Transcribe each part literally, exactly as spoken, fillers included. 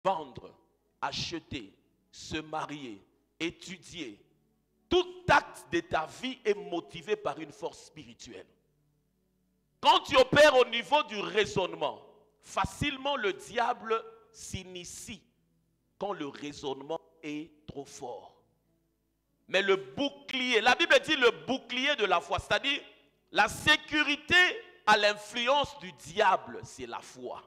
vendre, acheter, se marier, étudier, tout acte de ta vie est motivé par une force spirituelle. Quand tu opères au niveau du raisonnement, facilement le diable s'initie quand le raisonnement est trop fort. Mais le bouclier, la Bible dit le bouclier de la foi, c'est-à-dire la sécurité à l'influence du diable, c'est la foi.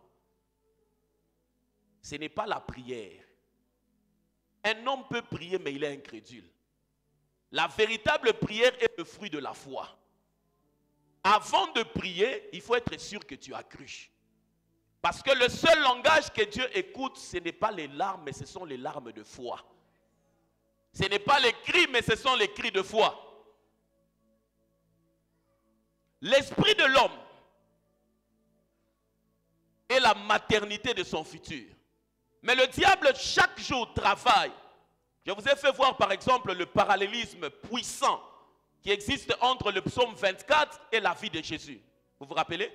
Ce n'est pas la prière. Un homme peut prier, mais il est incrédule. La véritable prière est le fruit de la foi. Avant de prier, il faut être sûr que tu as cru. Parce que le seul langage que Dieu écoute, ce n'est pas les larmes, mais ce sont les larmes de foi. Ce n'est pas les cris, mais ce sont les cris de foi. L'esprit de l'homme est la maternité de son futur. Mais le diable, chaque jour, travaille. Je vous ai fait voir, par exemple, le parallélisme puissant qui existe entre le psaume vingt-quatre et la vie de Jésus. Vous vous rappelez?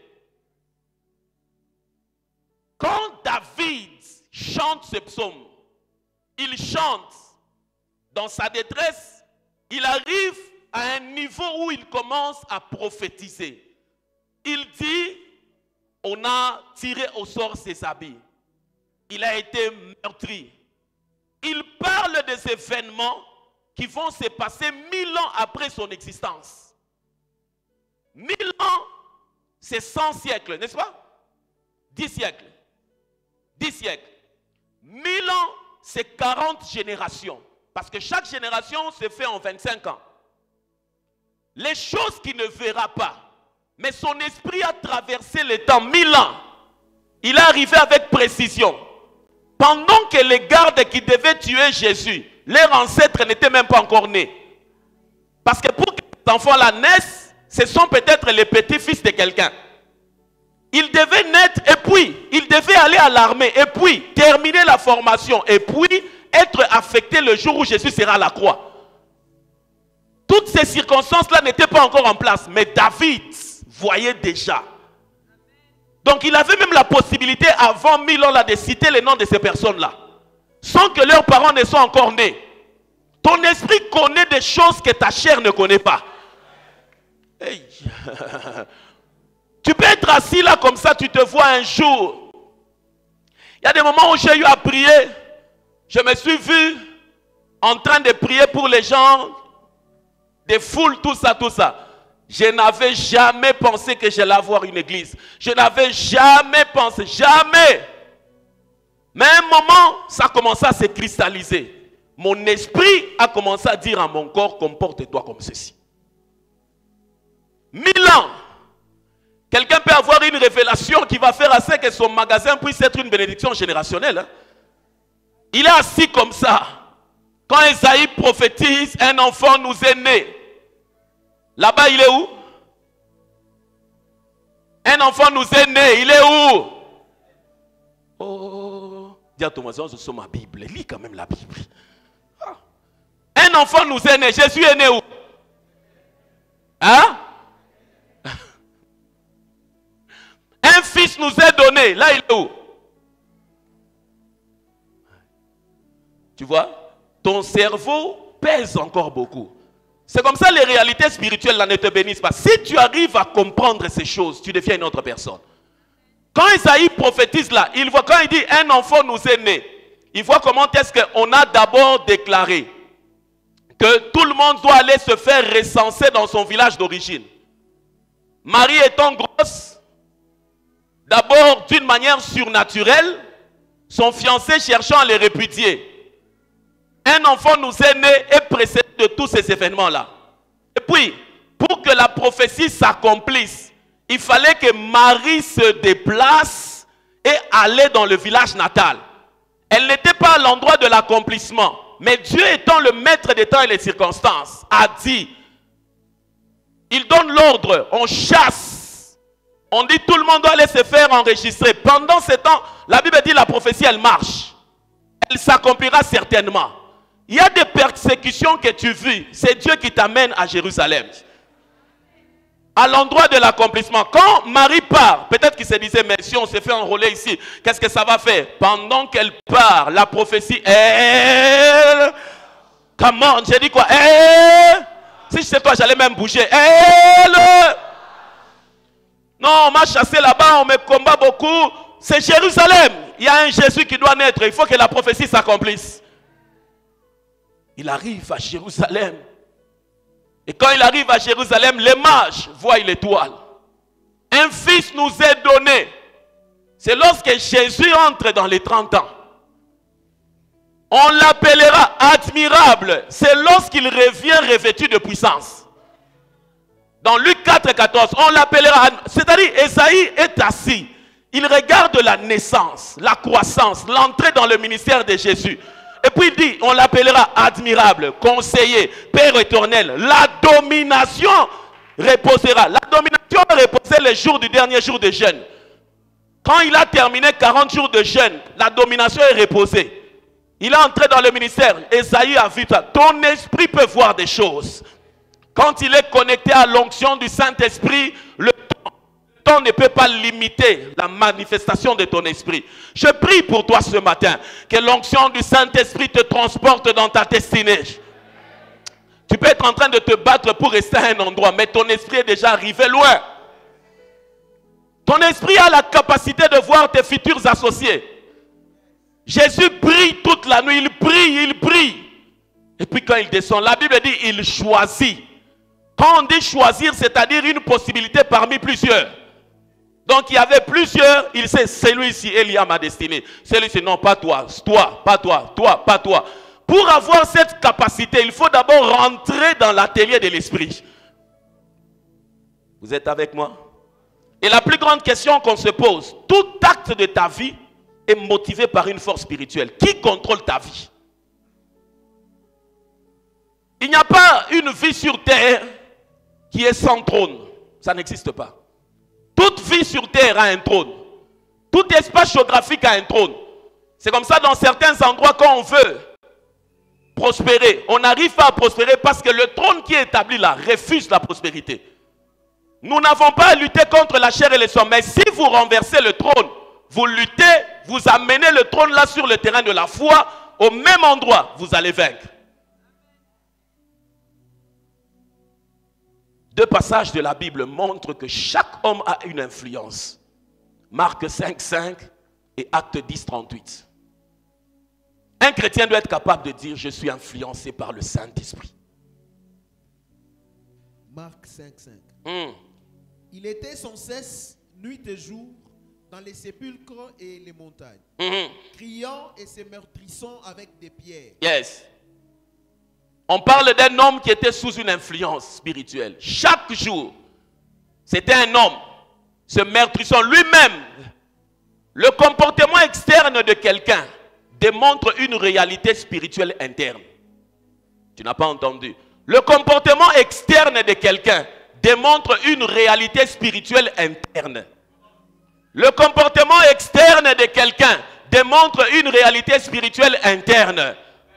Quand David chante ce psaume, il chante dans sa détresse, il arrive à un niveau où il commence à prophétiser. Il dit, on a tiré au sort ses habits. Il a été meurtri. Il parle des événements qui vont se passer mille ans après son existence. Mille ans, c'est cent siècles, n'est-ce pas? Dix siècles. Dix siècles. Mille ans, c'est quarante générations. Parce que chaque génération se fait en vingt-cinq ans. Les choses qu'il ne verra pas, mais son esprit a traversé le temps, mille ans. Il est arrivé avec précision. Pendant que les gardes qui devaient tuer Jésus, leurs ancêtres n'étaient même pas encore nés. Parce que pour que ces enfants-là naissent, ce sont peut-être les petits-fils de quelqu'un. Ils devaient naître et puis, ils devaient aller à l'armée et puis, terminer la formation et puis, être affectés le jour où Jésus sera à la croix. Toutes ces circonstances-là n'étaient pas encore en place. Mais David voyait déjà. Donc il avait même la possibilité avant mille ans là, de citer les noms de ces personnes-là. Sans que leurs parents ne soient encore nés. Ton esprit connaît des choses que ta chair ne connaît pas. Hey. Tu peux être assis là comme ça, tu te vois un jour. Il y a des moments où j'ai eu à prier. Je me suis vu en train de prier pour les gens, des foules, tout ça, tout ça. Je n'avais jamais pensé que j'allais avoir une église. Je n'avais jamais pensé, jamais. Mais à un moment, ça a commencé à se cristalliser. Mon esprit a commencé à dire à mon corps, comporte-toi comme ceci. Mille ans. Quelqu'un peut avoir une révélation qui va faire assez que son magasin puisse être une bénédiction générationnelle. Hein? Il est assis comme ça. Quand Esaïe prophétise, un enfant nous est né. Là-bas, il est où? Un enfant nous est né. Il est où? Oh, dis à ton voisin, je suis ma Bible. Lis quand même la Bible. Ah. Un enfant nous est né. Jésus est né où? Hein? Un fils nous est donné. Là, il est où? Tu vois? Ton cerveau pèse encore beaucoup. C'est comme ça les réalités spirituelles là ne te bénissent pas. Si tu arrives à comprendre ces choses, tu deviens une autre personne. Quand Esaïe prophétise là, il voit, quand il dit un enfant nous est né, il voit comment est-ce qu'on a d'abord déclaré que tout le monde doit aller se faire recenser dans son village d'origine. Marie étant grosse, d'abord d'une manière surnaturelle, son fiancé cherchant à les répudier. Un enfant nous est né et précédé de tous ces événements-là. Et puis, pour que la prophétie s'accomplisse, il fallait que Marie se déplace et allait dans le village natal. Elle n'était pas à l'endroit de l'accomplissement. Mais Dieu étant le maître des temps et des circonstances, a dit, il donne l'ordre, on chasse. On dit tout le monde doit aller se faire enregistrer. Pendant ce temps, la Bible dit la prophétie, elle marche. Elle s'accomplira certainement. Il y a des persécutions que tu vis. C'est Dieu qui t'amène à Jérusalem. à l'endroit de l'accomplissement. Quand Marie part, peut-être qu'il se disait, mais si on s'est fait enrôler ici, qu'est-ce que ça va faire? Pendant qu'elle part, la prophétie, elle... Comment? J'ai dit quoi? Elle... Si c'est toi, j'allais même bouger. Elle... Non, on m'a chassé là-bas, on me combat beaucoup. C'est Jérusalem. Il y a un Jésus qui doit naître. Il faut que la prophétie s'accomplisse. Il arrive à Jérusalem. Et quand il arrive à Jérusalem, les mages voient l'étoile. Un fils nous est donné. C'est lorsque Jésus entre dans les trente ans. On l'appellera admirable. C'est lorsqu'il revient revêtu de puissance. Dans Luc quatre, quatorze, on l'appellera... C'est-à-dire, Ésaïe est assis. Il regarde la naissance, la croissance, l'entrée dans le ministère de Jésus. Et puis il dit, on l'appellera admirable, conseiller, Père éternel. La domination reposera. La domination reposait le jour du dernier jour de jeûne. Quand il a terminé quarante jours de jeûne, la domination est reposée. Il est entré dans le ministère. Ésaïe a vu ça. Ton esprit peut voir des choses. Quand il est connecté à l'onction du Saint-Esprit, le temps, le temps ne peut pas limiter la manifestation de ton esprit. Je prie pour toi ce matin, que l'onction du Saint-Esprit te transporte dans ta destinée. Tu peux être en train de te battre pour rester à un endroit, mais ton esprit est déjà arrivé loin. Ton esprit a la capacité de voir tes futurs associés. Jésus prie toute la nuit, il prie, il prie. Et puis quand il descend, la Bible dit il choisit. Quand on dit choisir, c'est-à-dire une possibilité parmi plusieurs. Donc il y avait plusieurs, il sait, celui-ci est lié à ma destinée. Celui-ci, non, pas toi, toi, pas toi, toi, pas toi. Pour avoir cette capacité, il faut d'abord rentrer dans l'atelier de l'esprit. Vous êtes avec moi? Et la plus grande question qu'on se pose, tout acte de ta vie est motivé par une force spirituelle. Qui contrôle ta vie? Il n'y a pas une vie sur terre qui est sans trône. Ça n'existe pas. Toute vie sur terre a un trône. Tout espace géographique a un trône. C'est comme ça dans certains endroits quand on veut prospérer. On n'arrive pas à prospérer parce que le trône qui est établi là refuse la prospérité. Nous n'avons pas à lutter contre la chair et le sang. Mais si vous renversez le trône, vous luttez, vous amenez le trône là sur le terrain de la foi, au même endroit, vous allez vaincre. Deux passages de la Bible montrent que chaque homme a une influence. Marc cinq, cinq et Acte dix, trente-huit. Un chrétien doit être capable de dire « Je suis influencé par le Saint-Esprit ». Marc cinq, cinq. Mm. Il était sans cesse, nuit et jour, dans les sépulcres et les montagnes, Mm-hmm. criant et se meurtrissant avec des pierres. Yes. On parle d'un homme qui était sous une influence spirituelle. Chaque jour, c'était un homme se meurtrissant lui-même. Le comportement externe de quelqu'un démontre une réalité spirituelle interne. Tu n'as pas entendu? Le comportement externe de quelqu'un démontre une réalité spirituelle interne. Le comportement externe de quelqu'un démontre une réalité spirituelle interne.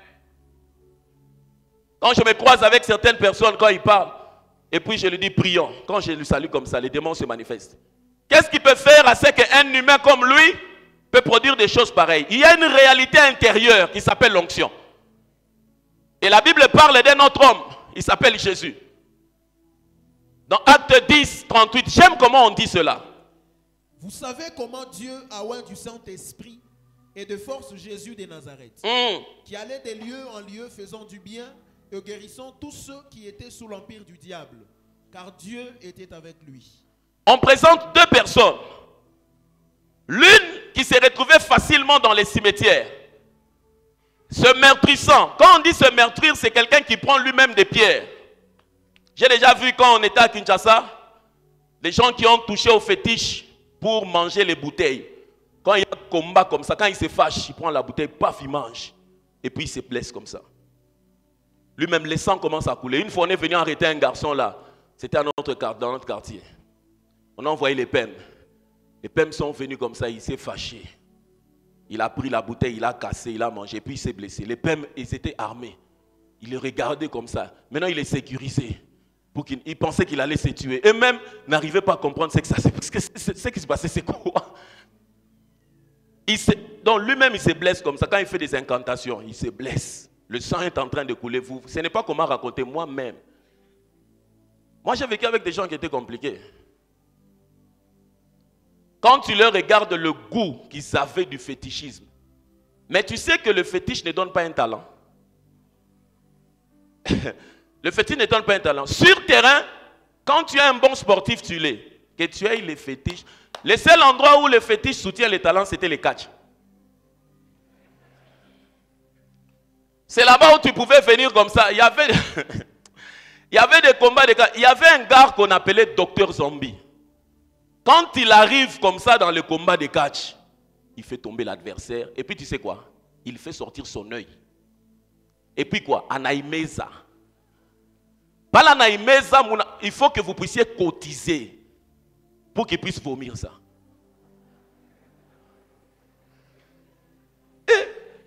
Quand je me croise avec certaines personnes, quand ils parlent, et puis je lui dis prions, quand je lui salue comme ça, les démons se manifestent. Qu'est-ce qu'il peut faire à ce qu'un humain comme lui peut produire des choses pareilles? Il y a une réalité intérieure qui s'appelle l'onction. Et la Bible parle d'un autre homme, il s'appelle Jésus. Dans Acte dix, trente-huit, j'aime comment on dit cela. Vous savez comment Dieu a oint du Saint-Esprit et de force Jésus de Nazareth, Mm. qui allait de lieu en lieu faisant du bien et guérissant tous ceux qui étaient sous l'empire du diable, car Dieu était avec lui. On présente deux personnes. L'une qui s'est retrouvée facilement dans les cimetières, se meurtrissant. Quand on dit se meurtrir, c'est quelqu'un qui prend lui-même des pierres. J'ai déjà vu quand on était à Kinshasa, les gens qui ont touché au fétiche pour manger les bouteilles. Quand il y a un combat comme ça, quand il se fâche, il prend la bouteille, paf, il mange. Et puis il se blesse comme ça. Lui-même, le sang commence à couler. Une fois, on est venu arrêter un garçon là. C'était dans notre quartier. On a envoyé les P E M. Les P E M sont venus comme ça, il s'est fâché. Il a pris la bouteille, il a cassé, il a mangé, puis il s'est blessé. Les P E M, ils étaient armés. Il les regardait comme ça. Maintenant, il est sécurisé. Pour qu'il il pensait qu'il allait se tuer. Et même n'arrivait pas à comprendre ce que ça, parce que ce qui se passait, c'est quoi? Il se, donc lui-même, il se blesse comme ça. Quand il fait des incantations, il se blesse. Le sang est en train de couler. Vous, ce n'est pas comment raconter moi-même. Moi, j'ai vécu avec des gens qui étaient compliqués. Quand tu leur regardes le goût qu'ils avaient du fétichisme, mais tu sais que le fétiche ne donne pas un talent. Le fétiche ne donne pas un talent. Sur terrain, quand tu es un bon sportif, tu l'es. Que tu aies les fétiches. Le seul endroit où le fétiche soutient les talents, c'était les catchs. C'est là-bas où tu pouvais venir comme ça. Il y avait, il y avait des combats de catch. Il y avait un gars qu'on appelait Docteur Zombie. Quand il arrive comme ça dans le combat de catch, il fait tomber l'adversaire. Et puis tu sais quoi? Il fait sortir son œil. Et puis quoi? Anaïmeza. Pas l'anaïmeza, il faut que vous puissiez cotiser pour qu'il puisse vomir ça. Et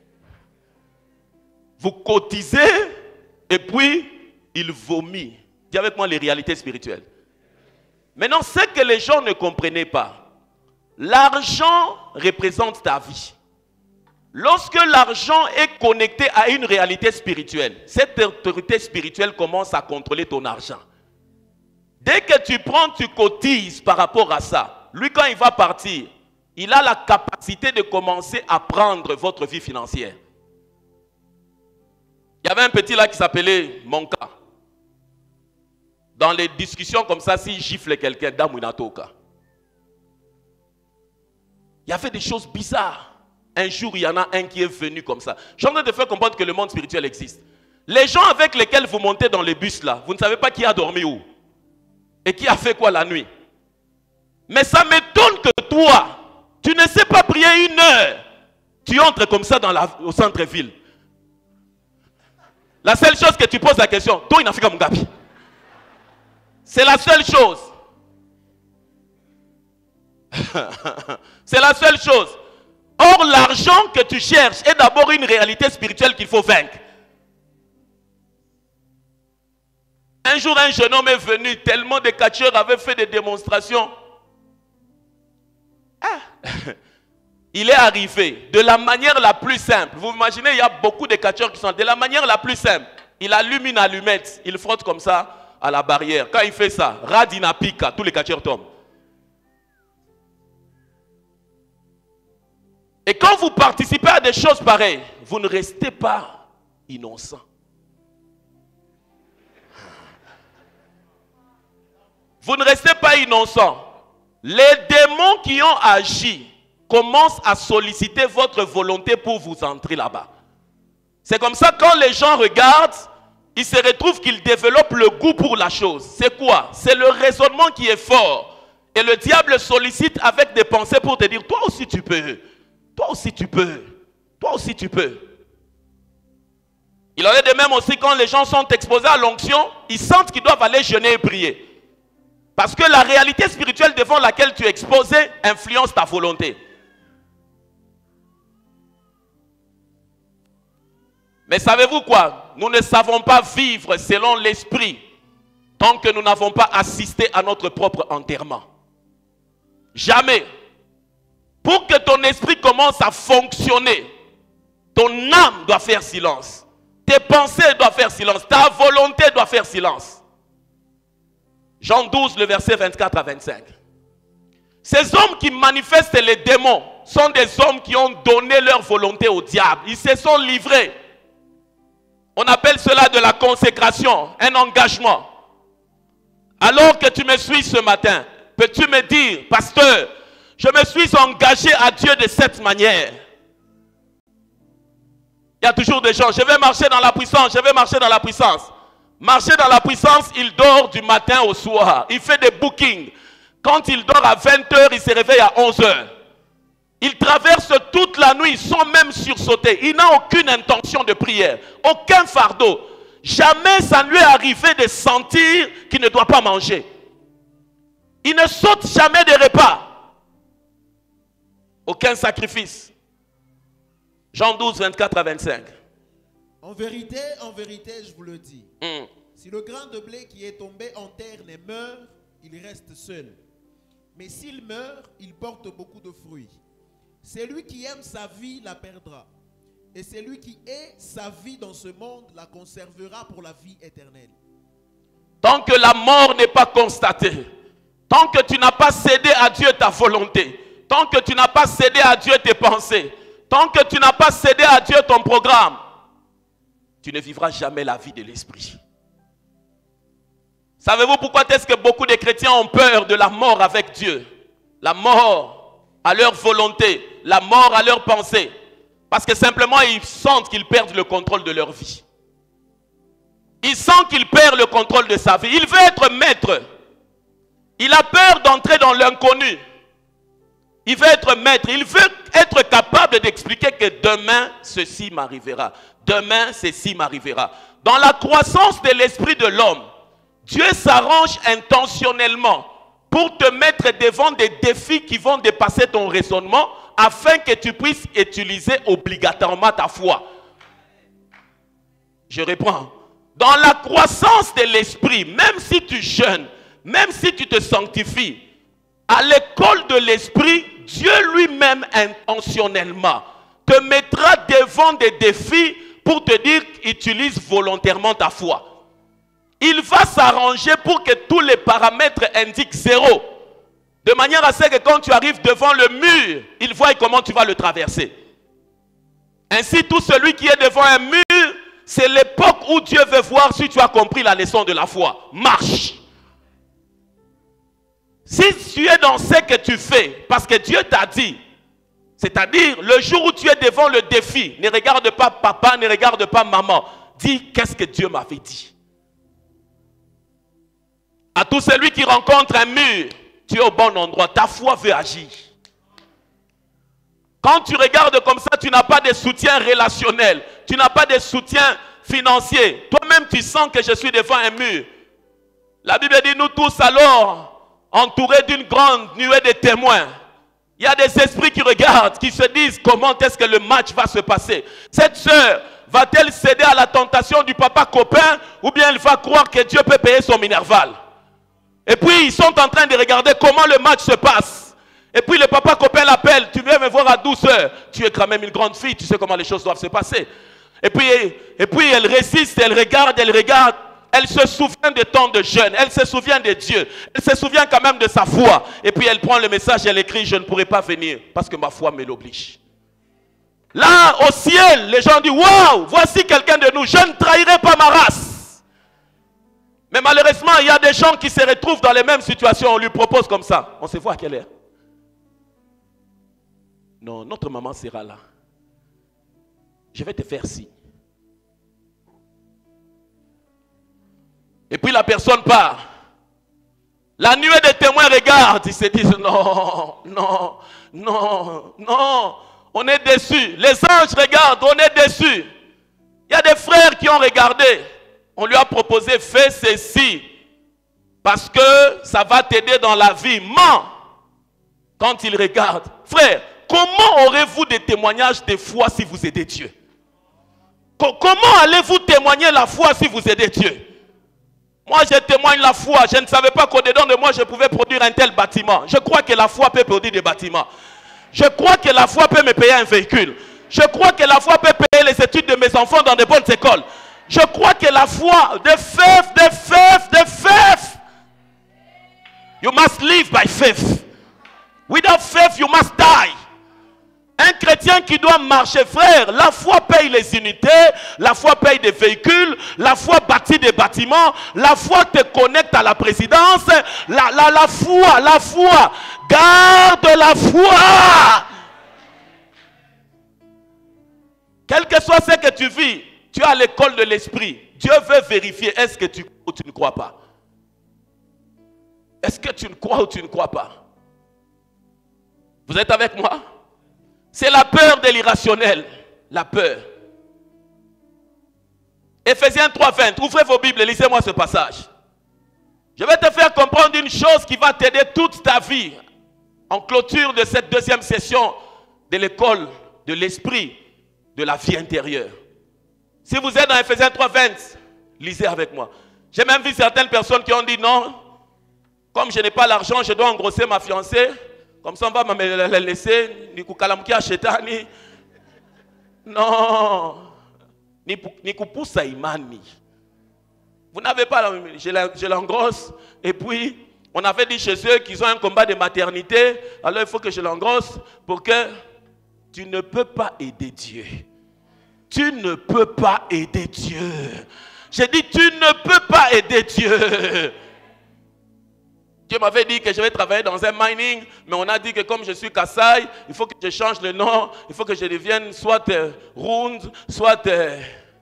vous cotisez et puis il vomit. Dis avec moi les réalités spirituelles. Maintenant, ce que les gens ne comprenaient pas, l'argent représente ta vie. Lorsque l'argent est connecté à une réalité spirituelle, cette autorité spirituelle commence à contrôler ton argent. Dès que tu prends, tu cotises par rapport à ça. Lui, quand il va partir, il a la capacité de commencer à prendre votre vie financière. Il y avait un petit là qui s'appelait Monka. Dans les discussions comme ça, s'il gifle quelqu'un, Damunatoka. Il y avait des choses bizarres. Un jour, il y en a un qui est venu comme ça. Je suis en train de faire comprendre que le monde spirituel existe. Les gens avec lesquels vous montez dans les bus là, vous ne savez pas qui a dormi où. Et qui a fait quoi la nuit. Mais ça m'étonne que toi, tu ne sais pas prier une heure. Tu entres comme ça dans la, au centre-ville. La seule chose que tu poses la question, toi, il n'a fait comme Gabi. C'est la seule chose. C'est la seule chose. Or, l'argent que tu cherches est d'abord une réalité spirituelle qu'il faut vaincre. Un jour, un jeune homme est venu, tellement de catcheurs avaient fait des démonstrations. Ah. Il est arrivé de la manière la plus simple. Vous imaginez, il y a beaucoup de catcheurs qui sont de la manière la plus simple. Il allume une allumette, il frotte comme ça à la barrière. Quand il fait ça, Radina Pika, tous les catcheurs tombent. Et quand vous participez à des choses pareilles, vous ne restez pas innocent. Vous ne restez pas innocent. Les démons qui ont agi commencent à solliciter votre volonté pour vous entrer là-bas. C'est comme ça quand les gens regardent, ils se retrouvent qu'ils développent le goût pour la chose. C'est quoi? C'est le raisonnement qui est fort. Et le diable sollicite avec des pensées pour te dire, toi aussi tu peux. Toi aussi tu peux. Toi aussi tu peux. Il en est de même aussi quand les gens sont exposés à l'onction, ils sentent qu'ils doivent aller jeûner et prier. Parce que la réalité spirituelle devant laquelle tu es exposé influence ta volonté. Mais savez-vous quoi? Nous ne savons pas vivre selon l'esprit tant que nous n'avons pas assisté à notre propre enterrement. Jamais. Pour que ton esprit commence à fonctionner, ton âme doit faire silence. Tes pensées doivent faire silence. Ta volonté doit faire silence. Jean douze, le verset vingt-quatre à vingt-cinq. Ces hommes qui manifestent les démons sont des hommes qui ont donné leur volonté au diable. Ils se sont livrés. On appelle cela de la consécration, un engagement. Alors que tu me suis ce matin, peux-tu me dire, pasteur, je me suis engagé à Dieu de cette manière. Il y a toujours des gens, je vais marcher dans la puissance, je vais marcher dans la puissance. Marcher dans la puissance, il dort du matin au soir. Il fait des bookings. Quand il dort à vingt heures, il se réveille à onze heures. Il traverse toute la nuit sans même sursauter. Il n'a aucune intention de prière, aucun fardeau. Jamais ça ne lui est arrivé de sentir qu'il ne doit pas manger. Il ne saute jamais des repas. Aucun sacrifice. Jean douze, vingt-quatre à vingt-cinq. En vérité, en vérité, je vous le dis. Mm. Si le grain de blé qui est tombé en terre ne meurt, il reste seul. Mais s'il meurt, il porte beaucoup de fruits. Celui qui aime sa vie la perdra. Et celui qui hait sa vie dans ce monde la conservera pour la vie éternelle. Tant que la mort n'est pas constatée, tant que tu n'as pas cédé à Dieu ta volonté, tant que tu n'as pas cédé à Dieu tes pensées, tant que tu n'as pas cédé à Dieu ton programme, tu ne vivras jamais la vie de l'esprit. Savez-vous pourquoi est-ce que beaucoup de chrétiens ont peur de la mort avec Dieu? La mort à leur volonté, la mort à leur pensée. Parce que simplement ils sentent qu'ils perdent le contrôle de leur vie. Ils sentent qu'ils perdent le contrôle de sa vie. Il veut être maître. Il a peur d'entrer dans l'inconnu. Il veut être maître. Il veut être capable d'expliquer que demain, ceci m'arrivera. Demain, ceci m'arrivera. Dans la croissance de l'esprit de l'homme, Dieu s'arrange intentionnellement pour te mettre devant des défis qui vont dépasser ton raisonnement afin que tu puisses utiliser obligatoirement ta foi. Je reprends. Dans la croissance de l'esprit, même si tu jeûnes, même si tu te sanctifies, à l'école de l'esprit, Dieu lui-même intentionnellement te mettra devant des défis pour te dire utilise volontairement ta foi. Il va s'arranger pour que tous les paramètres indiquent zéro. De manière à ce que quand tu arrives devant le mur, il voit comment tu vas le traverser. Ainsi, tout celui qui est devant un mur, c'est l'époque où Dieu veut voir si tu as compris la leçon de la foi. Marche. Si tu es dans ce que tu fais, parce que Dieu t'a dit, c'est-à-dire le jour où tu es devant le défi, ne regarde pas papa, ne regarde pas maman. Dis, qu'est-ce que Dieu m'avait dit? À tout celui qui rencontre un mur, tu es au bon endroit. Ta foi veut agir. Quand tu regardes comme ça, tu n'as pas de soutien relationnel. Tu n'as pas de soutien financier. Toi-même, tu sens que je suis devant un mur. La Bible dit, nous tous alors, entourés d'une grande nuée de témoins. Il y a des esprits qui regardent, qui se disent comment est-ce que le match va se passer. Cette sœur va-t-elle céder à la tentation du papa copain ou bien elle va croire que Dieu peut payer son minerval? Et puis ils sont en train de regarder comment le match se passe. Et puis le papa copain l'appelle, tu viens me voir à douze heures. Tu es quand même une grande fille, tu sais comment les choses doivent se passer. Et puis, et puis elle résiste, elle regarde, elle regarde. Elle se souvient de temps de jeûne, elle se souvient de Dieu. Elle se souvient quand même de sa foi. Et puis elle prend le message et elle écrit, je ne pourrai pas venir parce que ma foi me l'oblige. Là, au ciel, les gens disent, waouh, voici quelqu'un de nous, je ne trahirai pas ma race. Mais malheureusement, il y a des gens qui se retrouvent dans les mêmes situations. On lui propose comme ça. On se voit à quelle heure? Non, notre maman sera là. Je vais te faire signe. Et puis la personne part. La nuée des témoins regarde. Ils se disent non, non, non, non. On est déçus. Les anges regardent, on est déçus. Il y a des frères qui ont regardé. On lui a proposé, fais ceci, parce que ça va t'aider dans la vie. Mais, quand il regarde, frère, comment aurez-vous des témoignages de foi si vous aidez Dieu? Comment allez-vous témoigner la foi si vous aidez Dieu? Moi, je témoigne la foi. Je ne savais pas qu'au-dedans de moi, je pouvais produire un tel bâtiment. Je crois que la foi peut produire des bâtiments. Je crois que la foi peut me payer un véhicule. Je crois que la foi peut payer les études de mes enfants dans de bonnes écoles. Je crois que la foi, the faith, the faith, the faith. You must live by faith. Without faith, you must die. Un chrétien qui doit marcher, frère, la foi paye les unités, la foi paye des véhicules, la foi bâtit des bâtiments, la foi te connecte à la présidence, la, la, la foi, la foi, garde la foi. Quel que soit ce que tu vis, tu es à l'école de l'esprit. Dieu veut vérifier, est-ce que tu crois ou tu ne crois pas? Est-ce que tu ne crois ou tu ne crois pas? Vous êtes avec moi? C'est la peur de l'irrationnel. La peur. Éphésiens trois, vingt. Ouvrez vos Bibles et lisez-moi ce passage. Je vais te faire comprendre une chose qui va t'aider toute ta vie. En clôture de cette deuxième session de l'école de l'esprit de la vie intérieure. Si vous êtes dans Éphésiens trois, vingt, lisez avec moi. J'ai même vu certaines personnes qui ont dit non, comme je n'ai pas l'argent, je dois engrosser ma fiancée. Comme ça, on va me la laisser. Non. Ni kupusa imani. Vous n'avez pas, je l'engrosse. Et puis, on avait dit chez eux qu'ils ont un combat de maternité. Alors, il faut que je l'engrosse pour que tu ne peux pas aider Dieu. Tu ne peux pas aider Dieu. J'ai dit, tu ne peux pas aider Dieu. Dieu m'avait dit que je vais travailler dans un mining, mais on a dit que comme je suis Kassai, il faut que je change le nom, il faut que je devienne soit euh, Rund, soit euh,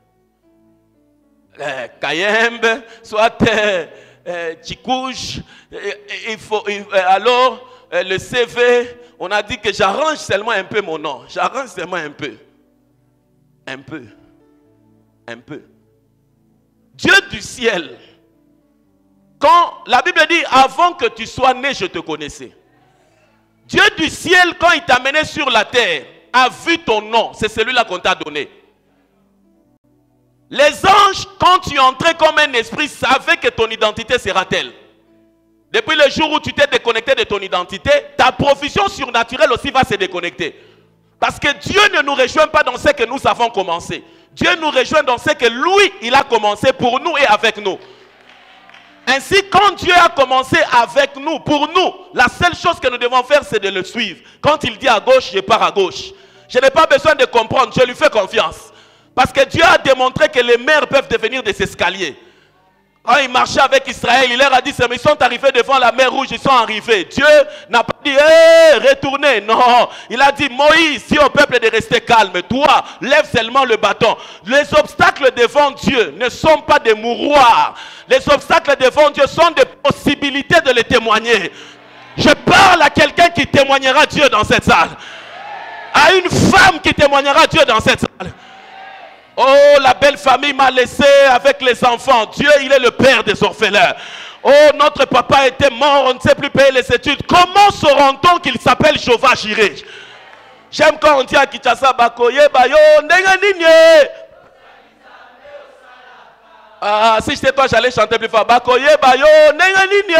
euh, Kayembe, soit euh, euh, Chikouj. Il faut, il, euh, alors, euh, le C V, on a dit que j'arrange seulement un peu mon nom. J'arrange seulement un peu. Un peu. Un peu. Dieu du ciel. Quand la Bible dit, avant que tu sois né, je te connaissais. Dieu du ciel, quand il t'a mené sur la terre, a vu ton nom. C'est celui-là qu'on t'a donné. Les anges, quand tu entrais comme un esprit, savaient que ton identité sera telle. Depuis le jour où tu t'es déconnecté de ton identité, ta provision surnaturelle aussi va se déconnecter. Parce que Dieu ne nous rejoint pas dans ce que nous avons commencé. Dieu nous rejoint dans ce que lui, il a commencé pour nous et avec nous. Ainsi, quand Dieu a commencé avec nous, pour nous, la seule chose que nous devons faire, c'est de le suivre. Quand il dit à gauche, je pars à gauche. Je n'ai pas besoin de comprendre, je lui fais confiance. Parce que Dieu a démontré que les mers peuvent devenir des escaliers. Quand il marchait avec Israël, il leur a dit, ils sont arrivés devant la mer rouge, ils sont arrivés. Dieu n'a pas dit, hé, retournez. Non, il a dit, Moïse, dis au peuple de rester calme. Toi, lève seulement le bâton. Les obstacles devant Dieu ne sont pas des mouroirs. Les obstacles devant Dieu sont des possibilités de les témoigner. Je parle à quelqu'un qui témoignera Dieu dans cette salle. À une femme qui témoignera Dieu dans cette salle. Oh, la belle famille m'a laissé avec les enfants. Dieu, il est le père des orphelins. Oh, notre papa était mort, on ne sait plus payer les études. Comment sauront-on qu'il s'appelle Jehovah Jireh? J'aime quand on dit à Kinshasa, Bakoye, Bayo, Nenganine. Ah, si j'étais toi, j'allais chanter plus fort. Bakoye, Bayo, Nenganine.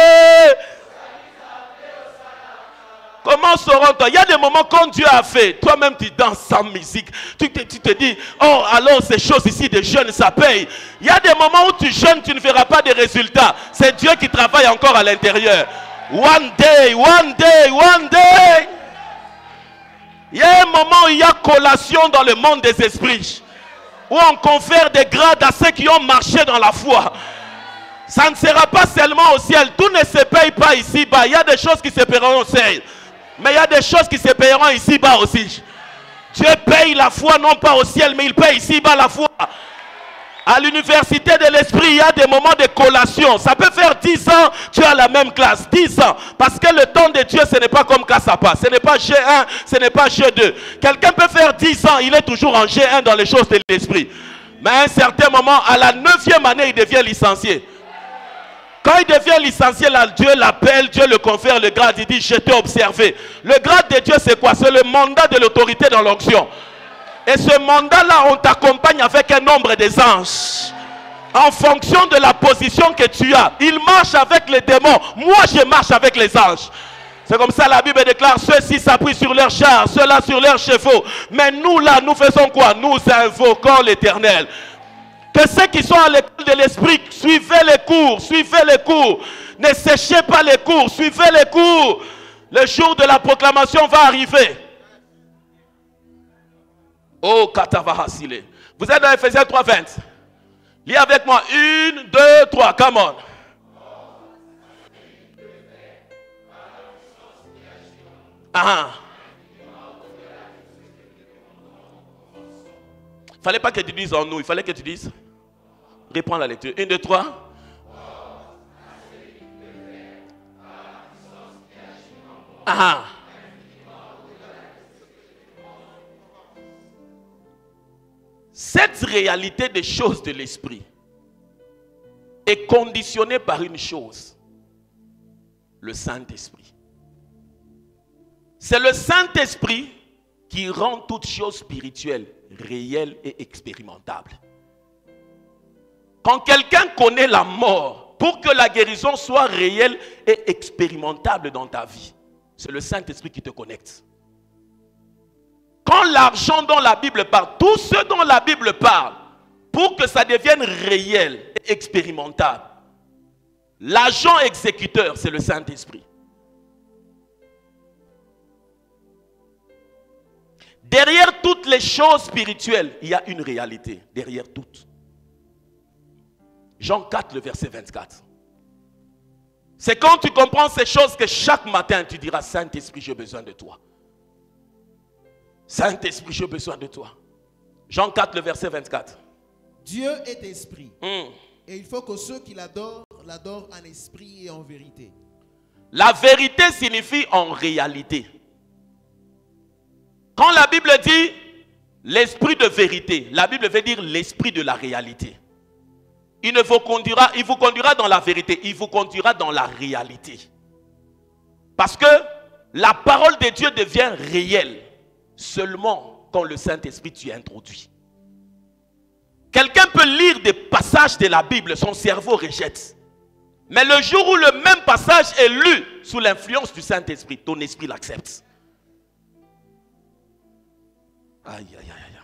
Comment sauront-on? Il y a des moments quand Dieu a fait, toi-même tu danses sans musique. Tu te, tu te dis, oh alors ces choses ici de jeûne, ça paye. Il y a des moments où tu jeûnes, tu ne verras pas de résultats. C'est Dieu qui travaille encore à l'intérieur. One day, one day, one day. Il y a un moment où il y a collation dans le monde des esprits. Où on confère des grades à ceux qui ont marché dans la foi. Ça ne sera pas seulement au ciel. Tout ne se paye pas ici-bas. Il y a des choses qui se paieront au ciel. Mais il y a des choses qui se payeront ici-bas aussi. Dieu paye la foi non pas au ciel, mais il paye ici-bas la foi. À l'université de l'esprit, il y a des moments de collation. Ça peut faire dix ans, tu as la même classe. dix ans. Parce que le temps de Dieu, ce n'est pas comme Kassapa. Ce n'est pas G un, ce n'est pas G deux. Quelqu'un peut faire dix ans, il est toujours en G un dans les choses de l'esprit. Mais à un certain moment, à la neuvième année, il devient licencié. Quand il devient licencié, là, Dieu l'appelle, Dieu le confère le grade, il dit, je t'ai observé. Le grade de Dieu, c'est quoi? C'est le mandat de l'autorité dans l'onction. Et ce mandat-là, on t'accompagne avec un nombre des anges. En fonction de la position que tu as. Il marche avec les démons. Moi, je marche avec les anges. C'est comme ça la Bible déclare, ceux-ci s'appuient sur leurs chars, ceux-là sur leurs chevaux. Mais nous, là, nous faisons quoi? Nous invoquons l'Éternel. Que ceux qui sont à l'école de l'esprit, suivez les cours, suivez les cours. Ne séchez pas les cours, suivez les cours. Le jour de la proclamation va arriver. Oh, Katavahasile. Vous êtes dans Ephésiens trois, vingt. Lis avec moi. Une, deux, trois. Come on. Ah. Il ne fallait pas que tu dises en nous, il fallait que tu dises. Reprends la lecture. Un, deux, trois. Ah. Cette réalité des choses de l'esprit est conditionnée par une chose, le Saint-Esprit. C'est le Saint-Esprit qui rend toute chose spirituelle, réelle et expérimentable. Quand quelqu'un connaît la mort, pour que la guérison soit réelle et expérimentable dans ta vie, c'est le Saint-Esprit qui te connecte. Quand l'argent dont la Bible parle, tout ce dont la Bible parle, pour que ça devienne réel et expérimentable, l'agent exécuteur, c'est le Saint-Esprit. Derrière toutes les choses spirituelles, il y a une réalité. Derrière toutes. Jean quatre, le verset vingt-quatre. C'est quand tu comprends ces choses que chaque matin, tu diras, Saint-Esprit, j'ai besoin de toi. Saint-Esprit, j'ai besoin de toi. Jean quatre, le verset vingt-quatre. Dieu est esprit. Mm. Et il faut que ceux qui l'adorent, l'adorent en esprit et en vérité. La vérité signifie en réalité. Quand la Bible dit l'esprit de vérité, la Bible veut dire l'esprit de la réalité. Il ne vous conduira, il vous conduira dans la vérité, il vous conduira dans la réalité. Parce que la parole de Dieu devient réelle seulement quand le Saint-Esprit t'y introduit. Quelqu'un peut lire des passages de la Bible, son cerveau rejette. Mais le jour où le même passage est lu sous l'influence du Saint-Esprit, ton esprit l'accepte. Aïe, aïe, aïe, aïe.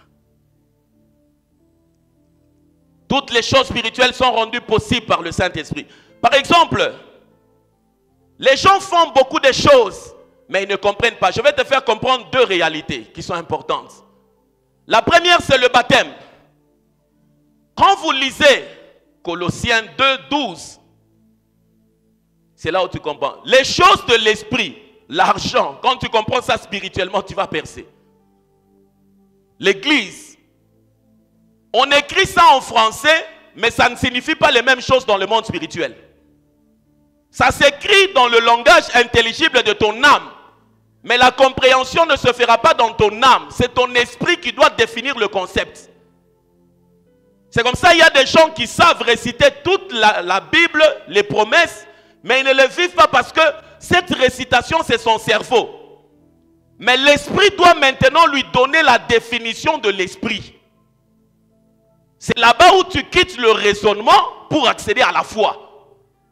Toutes les choses spirituelles sont rendues possibles par le Saint-Esprit. Par exemple, les gens font beaucoup de choses, mais ils ne comprennent pas. Je vais te faire comprendre deux réalités qui sont importantes. La première, c'est le baptême. Quand vous lisez Colossiens deux, douze, c'est là où tu comprends. Les choses de l'esprit, l'argent, quand tu comprends ça spirituellement, tu vas percer. L'église, on écrit ça en français, mais ça ne signifie pas les mêmes choses dans le monde spirituel. Ça s'écrit dans le langage intelligible de ton âme, mais la compréhension ne se fera pas dans ton âme. C'est ton esprit qui doit définir le concept. C'est comme ça, il y a des gens qui savent réciter toute la, la Bible, les promesses, mais ils ne le vivent pas parce que cette récitation, c'est son cerveau. Mais l'esprit doit maintenant lui donner la définition de l'esprit. C'est là-bas où tu quittes le raisonnement pour accéder à la foi.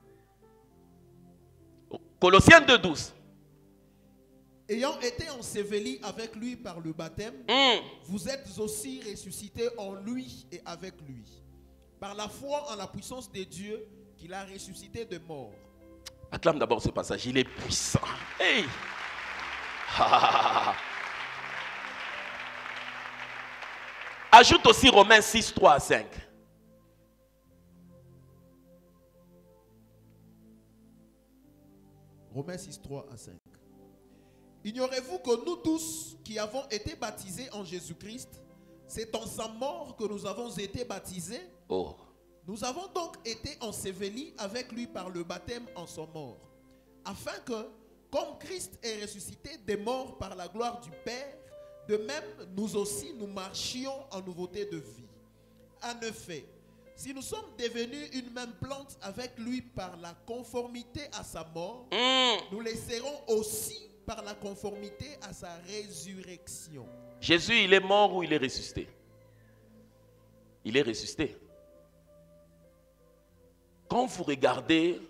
Colossiens deux, douze. Ayant été ensevelis avec lui par le baptême, Mm. vous êtes aussi ressuscités en lui et avec lui, par la foi en la puissance de Dieu qu'il a ressuscité de mort. Acclame d'abord ce passage, il est puissant. Hey. Ajoute aussi Romains six, trois à cinq. Romains six, trois à cinq. Ignorez-vous que nous tous qui avons été baptisés en Jésus-Christ, c'est en sa mort que nous avons été baptisés. Oh. Nous avons donc été ensevelis avec lui par le baptême en son mort, afin que, comme Christ est ressuscité des morts par la gloire du Père, de même nous aussi nous marchions en nouveauté de vie. En effet, si nous sommes devenus une même plante avec lui par la conformité à sa mort, Mm. nous le serons aussi par la conformité à sa résurrection. Jésus, il est mort ou il est ressuscité? Il est ressuscité. Quand vous regardez,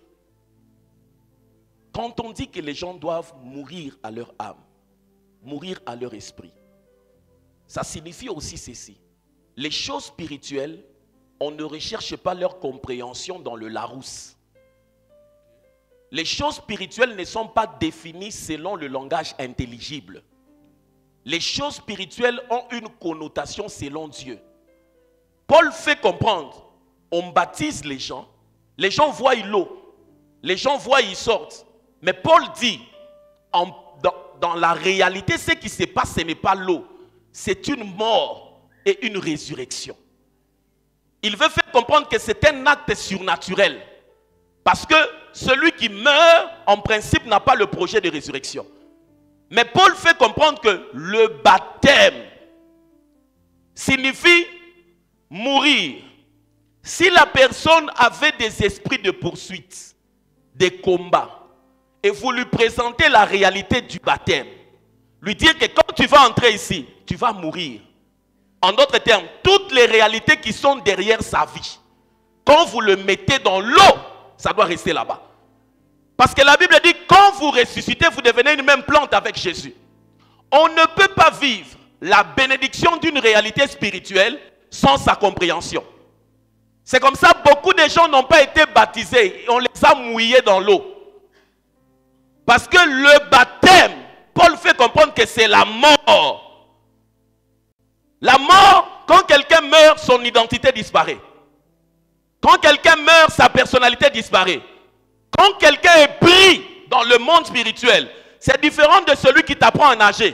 quand on dit que les gens doivent mourir à leur âme, mourir à leur esprit, ça signifie aussi ceci. Les choses spirituelles, on ne recherche pas leur compréhension dans le Larousse. Les choses spirituelles ne sont pas définies selon le langage intelligible. Les choses spirituelles ont une connotation selon Dieu. Paul fait comprendre, on baptise les gens, les gens voient l'eau, les gens voient ils sortent. Mais Paul dit, en, dans, dans la réalité, ce qui se passe, ce n'est pas l'eau, c'est une mort et une résurrection. Il veut faire comprendre que c'est un acte surnaturel. Parce que celui qui meurt, en principe, n'a pas le projet de résurrection. Mais Paul fait comprendre que le baptême signifie mourir. Si la personne avait des esprits de poursuite, des combats, et vous lui présentez la réalité du baptême, lui dire que quand tu vas entrer ici, tu vas mourir. En d'autres termes, toutes les réalités qui sont derrière sa vie, quand vous le mettez dans l'eau, ça doit rester là-bas. Parce que la Bible dit, quand vous ressuscitez, vous devenez une même plante avec Jésus. On ne peut pas vivre la bénédiction d'une réalité spirituelle sans sa compréhension. C'est comme ça, beaucoup de gens n'ont pas été baptisés. On les a mouillés dans l'eau. Parce que le baptême, Paul fait comprendre que c'est la mort. La mort, quand quelqu'un meurt, son identité disparaît. Quand quelqu'un meurt, sa personnalité disparaît. Quand quelqu'un est pris dans le monde spirituel, c'est différent de celui qui t'apprend à nager.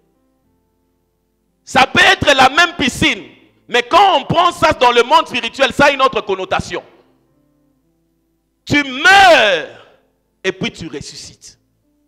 Ça peut être la même piscine, mais quand on prend ça dans le monde spirituel, ça a une autre connotation. Tu meurs et puis tu ressuscites.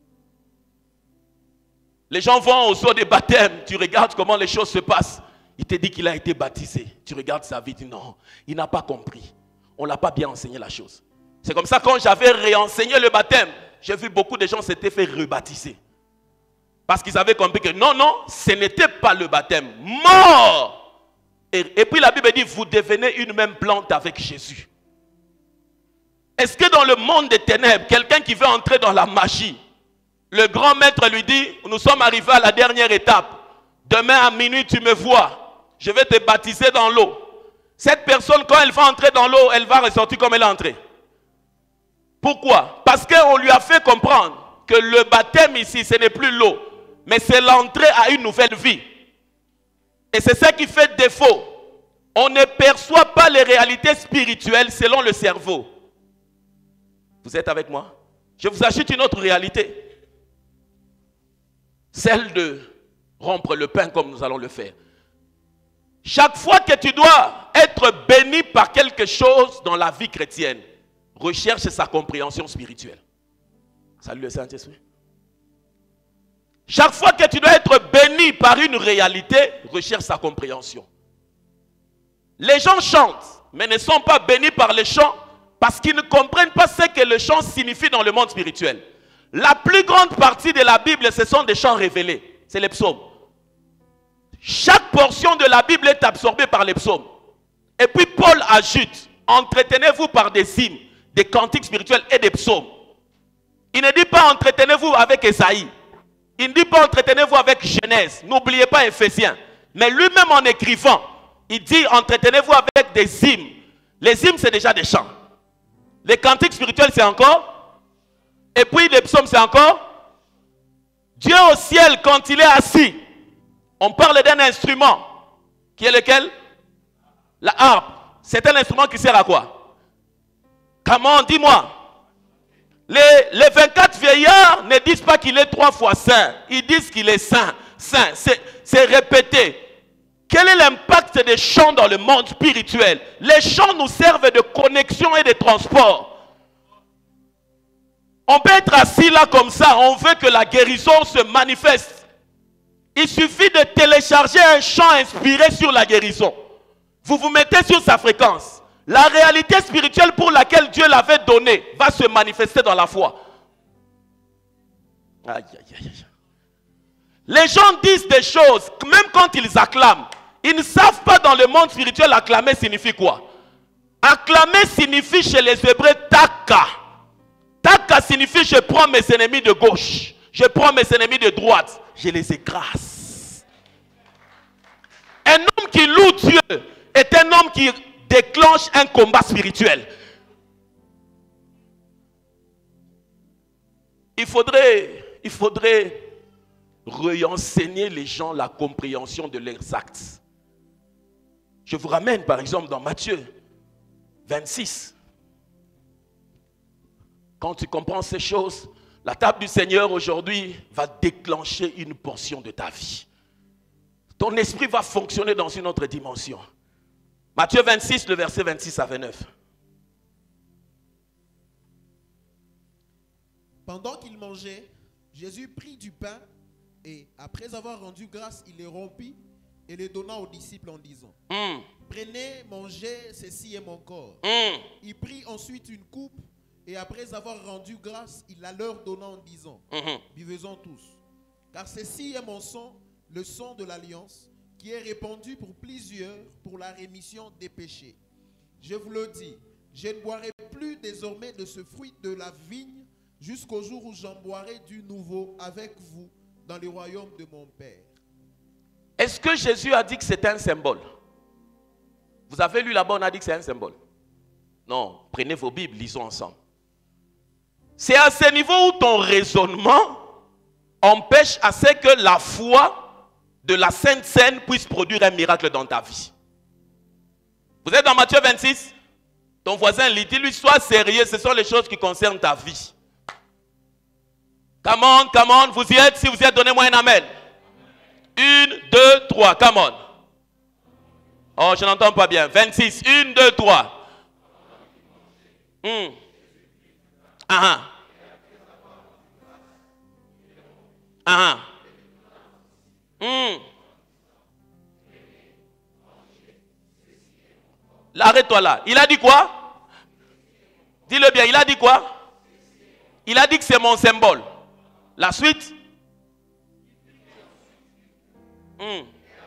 Les gens vont au saut des baptêmes, tu regardes comment les choses se passent. Il te dit qu'il a été baptisé. Tu regardes sa vie, tu dis non, il n'a pas compris. On ne l'a pas bien enseigné la chose. C'est comme ça, quand j'avais réenseigné le baptême, j'ai vu beaucoup de gens s'étaient fait rebaptiser. Parce qu'ils avaient compris que non, non, ce n'était pas le baptême. Mort! Et, et puis la Bible dit, vous devenez une même plante avec Jésus. Est-ce que dans le monde des ténèbres, quelqu'un qui veut entrer dans la magie, le grand maître lui dit, nous sommes arrivés à la dernière étape. Demain à minuit, tu me vois. Je vais te baptiser dans l'eau. Cette personne, quand elle va entrer dans l'eau, elle va ressortir comme elle est entrée. Pourquoi? Parce qu'on lui a fait comprendre que le baptême ici, ce n'est plus l'eau, mais c'est l'entrée à une nouvelle vie. Et c'est ça qui fait défaut. On ne perçoit pas les réalités spirituelles selon le cerveau. Vous êtes avec moi? Je vous ajoute une autre réalité. Celle de rompre le pain comme nous allons le faire. Chaque fois que tu dois être béni par quelque chose dans la vie chrétienne, recherche sa compréhension spirituelle. Salut le Saint-Esprit. Chaque fois que tu dois être béni par une réalité, recherche sa compréhension. Les gens chantent, mais ne sont pas bénis par les chants parce qu'ils ne comprennent pas ce que le chant signifie dans le monde spirituel. La plus grande partie de la Bible, ce sont des chants révélés. C'est les psaumes. Chaque portion de la Bible est absorbée par les psaumes. Et puis Paul ajoute, entretenez-vous par des hymnes, des cantiques spirituels et des psaumes. Il ne dit pas entretenez-vous avec Esaïe. Il ne dit pas entretenez-vous avec Genèse. N'oubliez pas Éphésiens. Mais lui-même en écrivant, il dit entretenez-vous avec des hymnes. Les hymnes, c'est déjà des chants. Les cantiques spirituels, c'est encore. Et puis les psaumes, c'est encore. Dieu au ciel, quand il est assis, on parle d'un instrument. Qui est lequel? La harpe. C'est un instrument qui sert à quoi? Comment? Dis-moi. Les, les vingt-quatre vieillards ne disent pas qu'il est trois fois saint. Ils disent qu'il est saint. Saint. C'est répété. Quel est l'impact des chants dans le monde spirituel? Les chants nous servent de connexion et de transport. On peut être assis là comme ça. On veut que la guérison se manifeste. Il suffit de télécharger un chant inspiré sur la guérison. Vous vous mettez sur sa fréquence. La réalité spirituelle pour laquelle Dieu l'avait donnée va se manifester dans la foi. Aïe, aïe, aïe. Les gens disent des choses, même quand ils acclament. Ils ne savent pas dans le monde spirituel acclamer signifie quoi. Acclamer signifie chez les Hébreux taka. Taka signifie je prends mes ennemis de gauche. Je prends mes ennemis de droite. Je les écrase. Un homme qui loue Dieu est un homme qui déclenche un combat spirituel. Il faudrait, il faudrait réenseigner les gens la compréhension de leurs actes. Je vous ramène par exemple dans Matthieu vingt-six. Quand tu comprends ces choses, la table du Seigneur aujourd'hui va déclencher une portion de ta vie. Ton esprit va fonctionner dans une autre dimension. Matthieu vingt-six, le verset vingt-six à vingt-neuf. Pendant qu'il mangeait, Jésus prit du pain et, après avoir rendu grâce, il les rompit et les donna aux disciples en disant mm. Prenez, mangez, ceci est mon corps. Mm. Il prit ensuite une coupe et après avoir rendu grâce, il la leur donna en disant mm-hmm. Buvez-en tous, car ceci est mon sang, le sang de l'alliance, qui est répandu pour plusieurs pour la rémission des péchés. Je vous le dis, je ne boirai plus désormais de ce fruit de la vigne jusqu'au jour où j'en boirai du nouveau avec vous dans le royaume de mon Père. Est-ce que Jésus a dit que c'était un symbole? Vous avez lu là-bas, on a dit que c'est un symbole. Non, prenez vos Bibles, lisons ensemble. C'est à ce niveau où ton raisonnement empêche à ce que la foi de la Sainte Seine puisse produire un miracle dans ta vie. Vous êtes dans Matthieu vingt-six? Ton voisin lit, dis-lui, sois sérieux, ce sont les choses qui concernent ta vie. Come on, come on, vous y êtes? Si vous y êtes, donnez-moi un amen. Une, deux, trois, come on. Oh, je n'entends pas bien. vingt-six, une, deux, trois. Hmm. Ah ah. Hmm. Là, arrête-toi là. Il a dit quoi? Dis-le bien, il a dit quoi? Il a dit que c'est mon symbole. La suite? Hmm.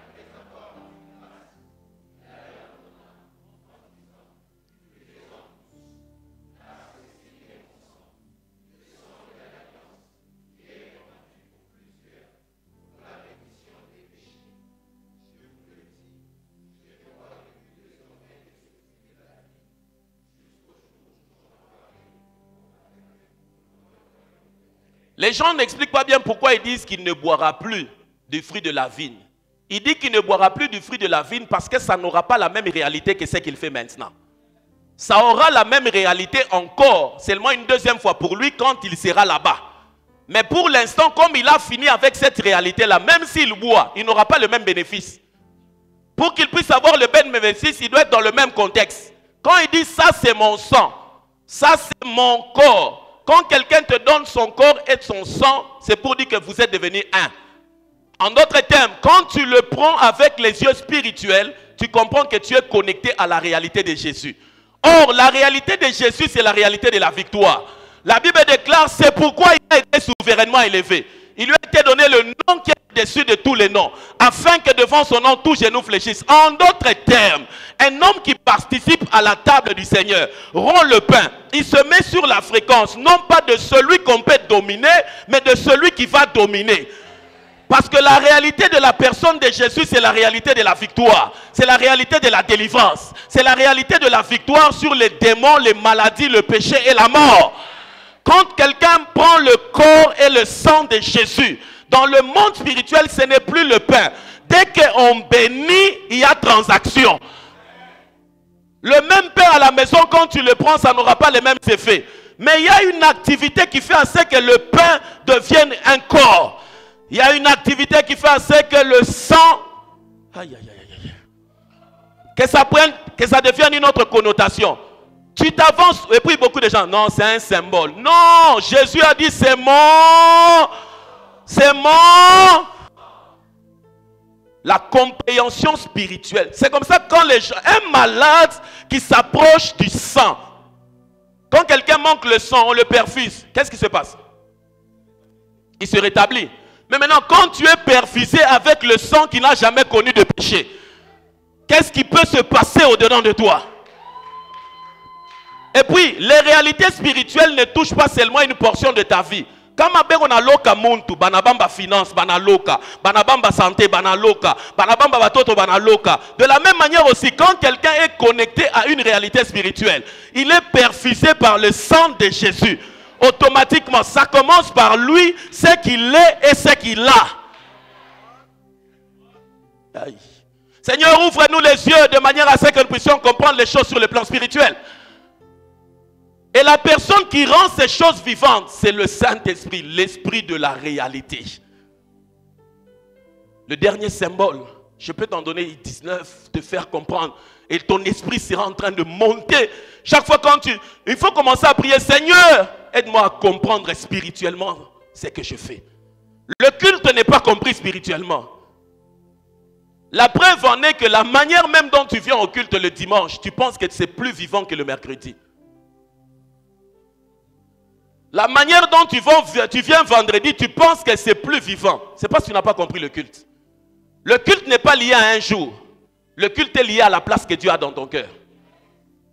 Les gens n'expliquent pas bien pourquoi ils disent qu'il ne boira plus du fruit de la vigne. Il dit qu'il ne boira plus du fruit de la vigne parce que ça n'aura pas la même réalité que ce qu'il fait maintenant. Ça aura la même réalité encore, seulement une deuxième fois pour lui quand il sera là-bas. Mais pour l'instant, comme il a fini avec cette réalité-là, même s'il boit, il n'aura pas le même bénéfice. Pour qu'il puisse avoir le même bénéfice, il doit être dans le même contexte. Quand il dit ça c'est mon sang, ça c'est mon corps. Quand quelqu'un te donne son corps et son sang, c'est pour dire que vous êtes devenus un. En d'autres termes, quand tu le prends avec les yeux spirituels, tu comprends que tu es connecté à la réalité de Jésus. Or, la réalité de Jésus, c'est la réalité de la victoire. La Bible déclare, c'est pourquoi il a été souverainement élevé. Il lui a été donné le nom qui est au-dessus de tous les noms, afin que devant son nom, tout genou fléchisse. En d'autres termes, un homme qui participe à la table du Seigneur rend le pain. Il se met sur la fréquence, non pas de celui qu'on peut dominer, mais de celui qui va dominer. Parce que la réalité de la personne de Jésus, c'est la réalité de la victoire. C'est la réalité de la délivrance. C'est la réalité de la victoire sur les démons, les maladies, le péché et la mort. Quand quelqu'un prend le corps et le sang de Jésus, dans le monde spirituel, ce n'est plus le pain. Dès qu'on bénit, il y a transaction. Le même pain à la maison, quand tu le prends, ça n'aura pas les mêmes effets. Mais il y a une activité qui fait à ce que le pain devienne un corps. Il y a une activité qui fait à ce que le sang, aïe, aïe, aïe, aïe, que ça prenne, que ça devienne une autre connotation. Tu t'avances, et puis beaucoup de gens, non, c'est un symbole. Non, Jésus a dit, c'est mon, c'est mon. La compréhension spirituelle. C'est comme ça que quand les gens, un malade qui s'approche du sang, quand quelqu'un manque le sang, on le perfuse, qu'est-ce qui se passe? Il se rétablit. Mais maintenant, quand tu es perfusé avec le sang qui n'a jamais connu de péché, qu'est-ce qui peut se passer au-dedans de toi? Et puis, les réalités spirituelles ne touchent pas seulement une portion de ta vie. Quand on a loka muntu, banabamba finance, banaloka, banabamba santé, banaloka, banabamba batoto, banaloka. De la même manière aussi, quand quelqu'un est connecté à une réalité spirituelle, il est perfusé par le sang de Jésus. Automatiquement, ça commence par lui, ce qu'il est et ce qu'il a. Aïe. Seigneur, ouvre-nous les yeux de manière à ce que nous puissions comprendre les choses sur le plan spirituel. Et la personne qui rend ces choses vivantes, c'est le Saint-Esprit, l'esprit de la réalité. Le dernier symbole, je peux t'en donner dix-neuf, te faire comprendre. Et ton esprit sera en train de monter. Chaque fois quand tu... Il faut commencer à prier, Seigneur, aide-moi à comprendre spirituellement ce que je fais. Le culte n'est pas compris spirituellement. La preuve en est que la manière même dont tu viens au culte le dimanche, tu penses que c'est plus vivant que le mercredi. La manière dont tu, vas, tu viens vendredi, tu penses que c'est plus vivant. C'est parce que tu n'as pas compris le culte. Le culte n'est pas lié à un jour. Le culte est lié à la place que Dieu a dans ton cœur.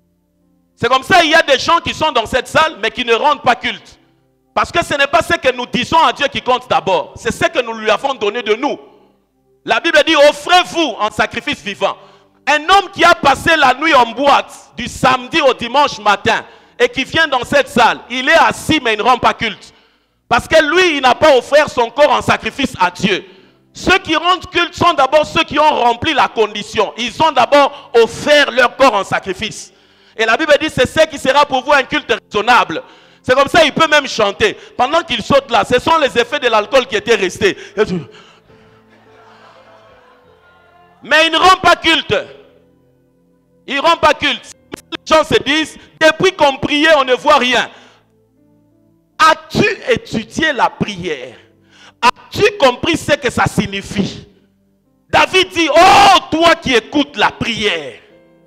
C'est comme ça, il y a des gens qui sont dans cette salle, mais qui ne rendent pas culte. Parce que ce n'est pas ce que nous disons à Dieu qui compte d'abord. C'est ce que nous lui avons donné de nous. La Bible dit, offrez-vous en sacrifice vivant. Un homme qui a passé la nuit en boîte, du samedi au dimanche matin, et qui vient dans cette salle, il est assis mais il ne rend pas culte. Parce que lui, il n'a pas offert son corps en sacrifice à Dieu. Ceux qui rendent culte sont d'abord ceux qui ont rempli la condition. Ils ont d'abord offert leur corps en sacrifice. Et la Bible dit, c'est ce qui sera pour vous un culte raisonnable. C'est comme ça, il peut même chanter. Pendant qu'il saute là, ce sont les effets de l'alcool qui étaient restés. Mais il ne rend pas culte. Il ne rend pas culte. Les gens se disent, depuis qu'on priait, on ne voit rien. As-tu étudié la prière? As-tu compris ce que ça signifie? David dit, oh, toi qui écoutes la prière.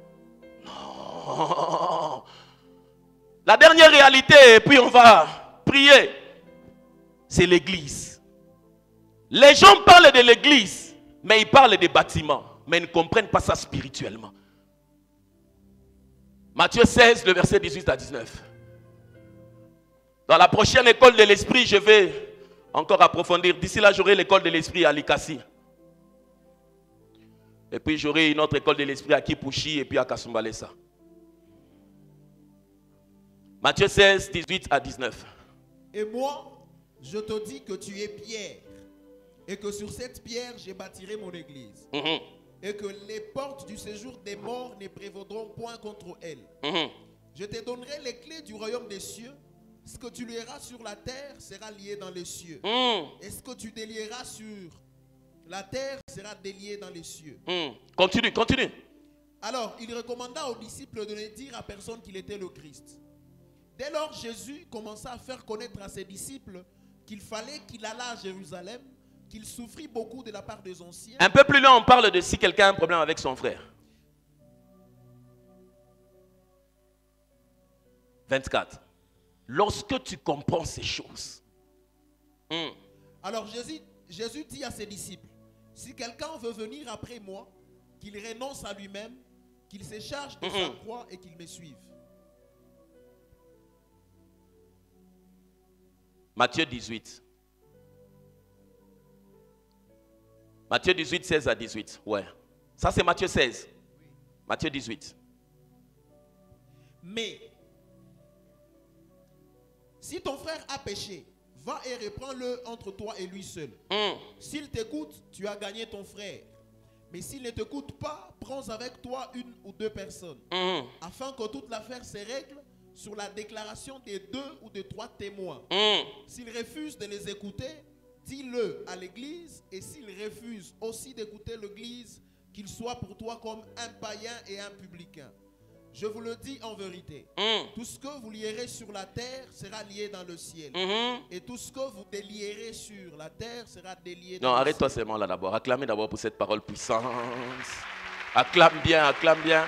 Non. La dernière réalité, et puis on va prier, c'est l'église. Les gens parlent de l'église, mais ils parlent des bâtiments, mais ils ne comprennent pas ça spirituellement. Matthieu seize, le verset dix-huit à dix-neuf. Dans la prochaine école de l'esprit, je vais encore approfondir. D'ici là, j'aurai l'école de l'esprit à Likasi. Et puis j'aurai une autre école de l'esprit à Kipushi et puis à Kasumbalesa. Matthieu seize, dix-huit à dix-neuf. Et moi, je te dis que tu es Pierre, et que sur cette pierre, j'ai bâtirai mon église. Mm-hmm. Et que les portes du séjour des morts ne prévaudront point contre elle. Mm-hmm. Je te donnerai les clés du royaume des cieux. Ce que tu lieras sur la terre sera lié dans les cieux. Mm. Et ce que tu délieras sur la terre sera délié dans les cieux. Mm. Continue, continue. Alors, il recommanda aux disciples de ne dire à personne qu'il était le Christ. Dès lors, Jésus commença à faire connaître à ses disciples qu'il fallait qu'il allât à Jérusalem, qu'il souffrit beaucoup de la part des anciens. Un peu plus loin, on parle de si quelqu'un a un problème avec son frère. vingt-quatre. Lorsque tu comprends ces choses. Mm. Alors Jésus, Jésus dit à ses disciples, si quelqu'un veut venir après moi, qu'il renonce à lui-même, qu'il se charge de mm-hmm. sa croix et qu'il me suive. Matthieu dix-huit. Matthieu dix-huit, seize à dix-huit. Ouais. Ça c'est Matthieu seize. Oui. Matthieu dix-huit. Mais si ton frère a péché, va et reprends-le entre toi et lui seul. Mm. S'il t'écoute, tu as gagné ton frère. Mais s'il ne t'écoute pas, prends avec toi une ou deux personnes, mm. afin que toute l'affaire se règle sur la déclaration des deux ou de trois témoins. Mm. S'il refuse de les écouter, dis-le à l'église, et s'il refuse aussi d'écouter l'église, qu'il soit pour toi comme un païen et un publicain. Je vous le dis en vérité, mm. tout ce que vous lierez sur la terre sera lié dans le ciel. Mm-hmm. Et tout ce que vous délierez sur la terre sera délié dans non, le ciel. Non, arrête-toi seulement là d'abord. Acclamez d'abord pour cette parole puissante. Acclame bien, acclame bien.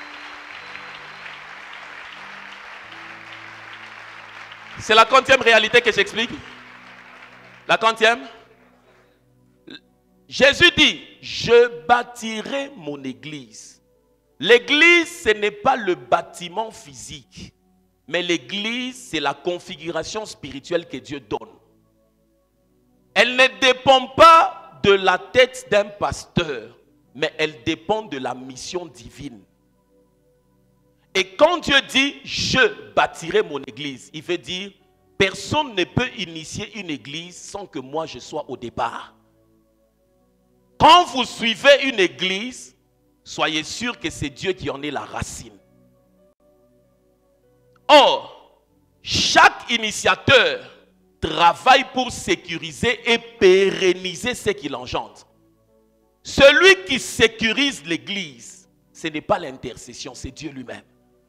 C'est la quantième réalité que j'explique. La quantième. Jésus dit, je bâtirai mon église. L'église, ce n'est pas le bâtiment physique, mais l'église, c'est la configuration spirituelle que Dieu donne. Elle ne dépend pas de la tête d'un pasteur, mais elle dépend de la mission divine. Et quand Dieu dit, je bâtirai mon église, il veut dire, personne ne peut initier une église sans que moi je sois au départ. Quand vous suivez une église, soyez sûr que c'est Dieu qui en est la racine. Or, chaque initiateur travaille pour sécuriser et pérenniser ce qu'il engendre. Celui qui sécurise l'église, ce n'est pas l'intercession, c'est Dieu lui-même.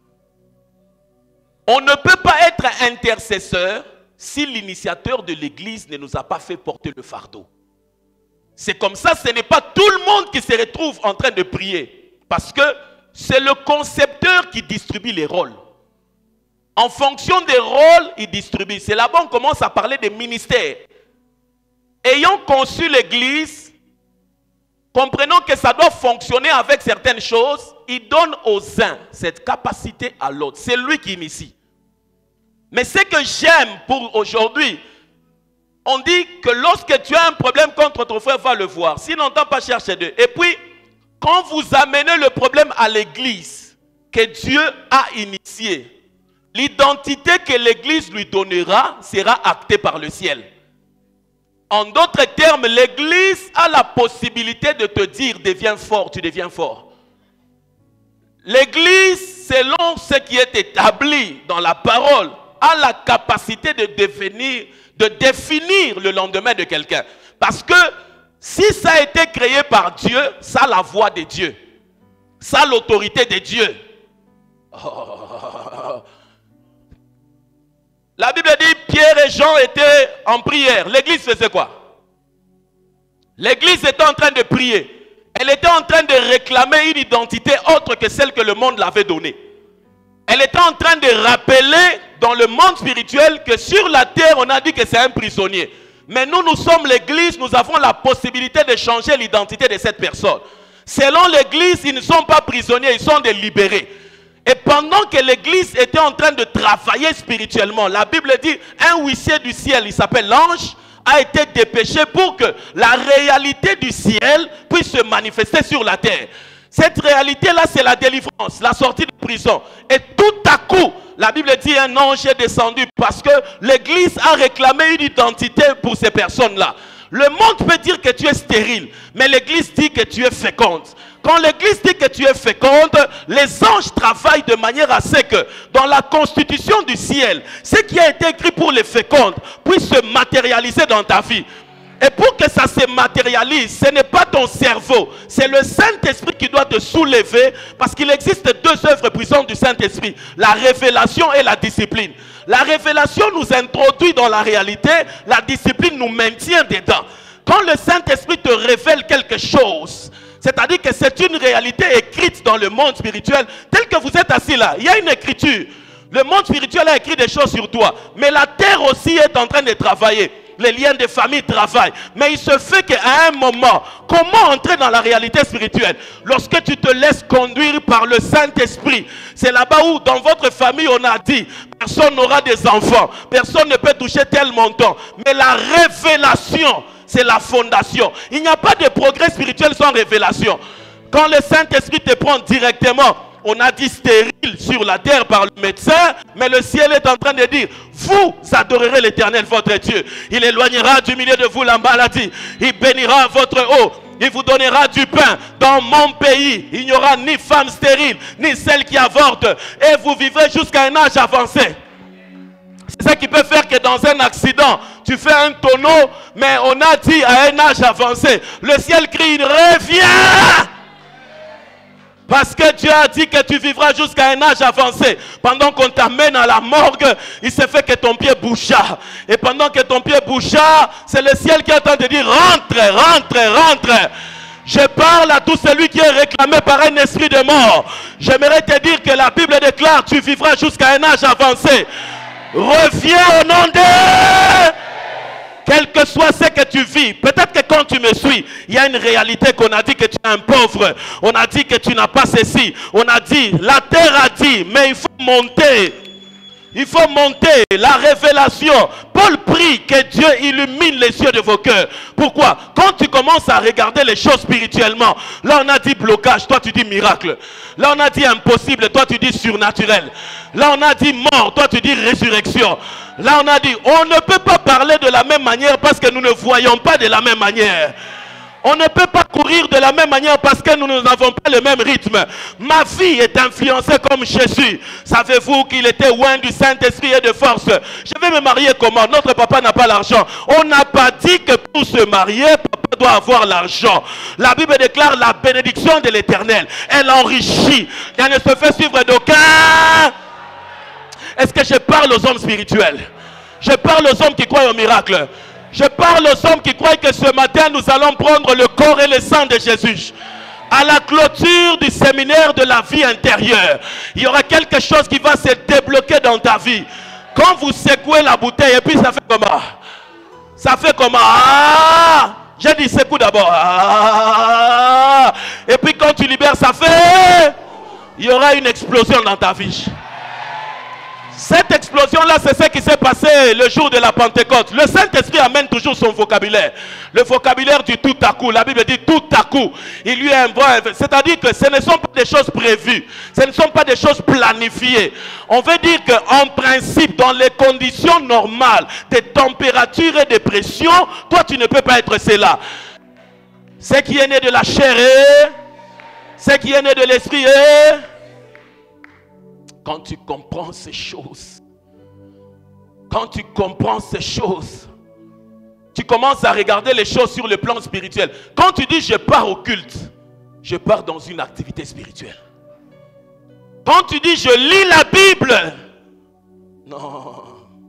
On ne peut pas être intercesseur si l'initiateur de l'église ne nous a pas fait porter le fardeau. C'est comme ça, ce n'est pas tout le monde qui se retrouve en train de prier. Parce que c'est le concepteur qui distribue les rôles. En fonction des rôles, il distribue. C'est là-bas qu'on commence à parler des ministères. Ayant conçu l'église, comprenant que ça doit fonctionner avec certaines choses, il donne aux uns cette capacité à l'autre. C'est lui qui initie. Mais ce que j'aime pour aujourd'hui, on dit que lorsque tu as un problème contre ton frère, va le voir. S'il n'entend pas, chercher Dieu. Et puis, quand vous amenez le problème à l'église, que Dieu a initié, l'identité que l'église lui donnera sera actée par le ciel. En d'autres termes, l'église a la possibilité de te dire, deviens fort, tu deviens fort. L'église, selon ce qui est établi dans la parole, a la capacité de devenir, de définir le lendemain de quelqu'un. Parce que si ça a été créé par Dieu, ça a la voix de Dieu. Ça a l'autorité de Dieu. Oh. La Bible dit Pierre et Jean étaient en prière. L'église faisait quoi? L'église était en train de prier. Elle était en train de réclamer une identité autre que celle que le monde l'avait donnée. Elle était en train de rappeler dans le monde spirituel que sur la terre, on a dit que c'est un prisonnier. Mais nous, nous sommes l'église, nous avons la possibilité de changer l'identité de cette personne. Selon l'église, ils ne sont pas prisonniers, ils sont des libérés. Et pendant que l'église était en train de travailler spirituellement, la Bible dit, un huissier du ciel, il s'appelle l'ange, a été dépêché pour que la réalité du ciel puisse se manifester sur la terre. Cette réalité-là, c'est la délivrance, la sortie de prison. Et tout à coup, la Bible dit, un ange est descendu parce que l'église a réclamé une identité pour ces personnes-là. Le monde peut dire que tu es stérile, mais l'église dit que tu es féconde. Quand l'église dit que tu es féconde, les anges travaillent de manière à ce que dans la constitution du ciel, ce qui a été écrit pour les fécondes puisse se matérialiser dans ta vie. Et pour que ça se matérialise, ce n'est pas ton cerveau, c'est le Saint-Esprit qui doit te soulever, parce qu'il existe deux œuvres puissantes du Saint-Esprit, la révélation et la discipline. La révélation nous introduit dans la réalité, la discipline nous maintient dedans. Quand le Saint-Esprit te révèle quelque chose, c'est-à-dire que c'est une réalité écrite dans le monde spirituel, tel que vous êtes assis là, il y a une écriture. Le monde spirituel a écrit des choses sur toi, mais la terre aussi est en train de travailler. Les liens de famille travaillent. Mais il se fait qu'à un moment, comment entrer dans la réalité spirituelle? Lorsque tu te laisses conduire par le Saint-Esprit, c'est là-bas où dans votre famille on a dit, personne n'aura des enfants, personne ne peut toucher tel montant. Mais la révélation, c'est la fondation. Il n'y a pas de progrès spirituel sans révélation. Quand le Saint-Esprit te prend directement, on a dit stérile sur la terre par le médecin, mais le ciel est en train de dire, vous adorerez l'Éternel votre Dieu. Il éloignera du milieu de vous la maladie. Il bénira votre eau. Il vous donnera du pain. Dans mon pays, il n'y aura ni femme stérile, ni celle qui avorte. Et vous vivrez jusqu'à un âge avancé. C'est ça qui peut faire que dans un accident, tu fais un tonneau, mais on a dit à un âge avancé, le ciel crie, reviens! Parce que Dieu a dit que tu vivras jusqu'à un âge avancé. Pendant qu'on t'amène à la morgue, il s'est fait que ton pied bougea. Et pendant que ton pied bougea, c'est le ciel qui est en train de dire, rentre, rentre, rentre. Je parle à tout celui qui est réclamé par un esprit de mort. J'aimerais te dire que la Bible déclare, tu vivras jusqu'à un âge avancé. Reviens au nom de... Quel que soit ce que tu vis, peut-être que quand tu me suis, il y a une réalité qu'on a dit que tu es un pauvre. On a dit que tu n'as pas ceci. On a dit, la terre a dit, mais il faut monter. Il faut monter, la révélation. Paul prie que Dieu illumine les yeux de vos cœurs. Pourquoi? Quand tu commences à regarder les choses spirituellement, là on a dit blocage, toi tu dis miracle. Là on a dit impossible, toi tu dis surnaturel. Là on a dit mort, toi tu dis résurrection. Là on a dit, on ne peut pas parler de la même manière parce que nous ne voyons pas de la même manière. On ne peut pas courir de la même manière parce que nous n'avons pas le même rythme. Ma vie est influencée comme Jésus. Savez-vous qu'il était loin du Saint-Esprit et de force? Je vais me marier comment? Notre papa n'a pas l'argent. On n'a pas dit que pour se marier, papa doit avoir l'argent. La Bible déclare la bénédiction de l'Éternel. Elle enrichit. Elle ne se fait suivre d'aucun. Est-ce que je parle aux hommes spirituels? Je parle aux hommes qui croient au miracle. Je parle aux hommes qui croient que ce matin, nous allons prendre le corps et le sang de Jésus. À la clôture du séminaire de la vie intérieure, il y aura quelque chose qui va se débloquer dans ta vie. Quand vous secouez la bouteille, et puis ça fait comment? Ça fait comment? Ah! J'ai dit secoue d'abord. Ah, et puis quand tu libères, ça fait... Il y aura une explosion dans ta vie. Cette explosion-là, c'est ce qui s'est passé le jour de la Pentecôte. Le Saint-Esprit amène toujours son vocabulaire. Le vocabulaire du tout à coup. La Bible dit tout à coup. Il lui envoie. C'est-à-dire que ce ne sont pas des choses prévues. Ce ne sont pas des choses planifiées. On veut dire qu'en principe, dans les conditions normales, des températures et des pressions, toi, tu ne peux pas être cela. Ce qui est né de la chair est... Ce qui est né de l'esprit est... Quand tu comprends ces choses, quand tu comprends ces choses, tu commences à regarder les choses sur le plan spirituel. Quand tu dis je pars au culte, je pars dans une activité spirituelle. Quand tu dis je lis la Bible, non,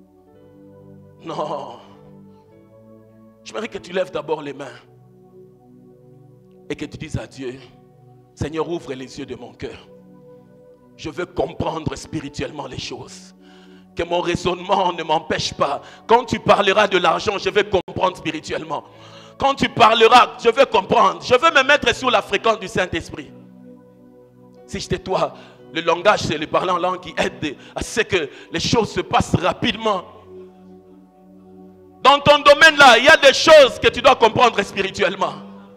non. J'aimerais que tu lèves d'abord les mains et que tu dises à Dieu, Seigneur, ouvre les yeux de mon cœur. Je veux comprendre spirituellement les choses. Que mon raisonnement ne m'empêche pas. Quand tu parleras de l'argent, je veux comprendre spirituellement. Quand tu parleras, je veux comprendre. Je veux me mettre sur la fréquence du Saint-Esprit. Si j'étais toi, le langage, c'est le parler en langue qui aide à ce que les choses se passent rapidement. Dans ton domaine là, il y a des choses que tu dois comprendre spirituellement.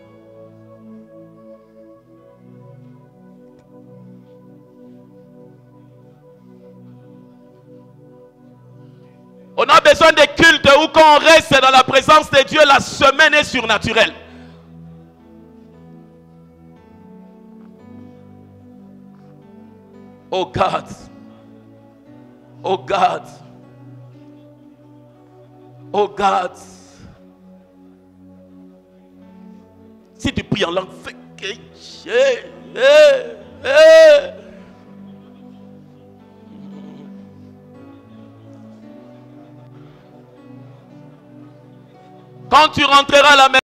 On a besoin de cultes où quand on reste dans la présence de Dieu, la semaine est surnaturelle. Oh God. Oh God. Oh God. Si tu pries en langue, fais que... Eh, eh, eh. Quand tu rentreras à la maison,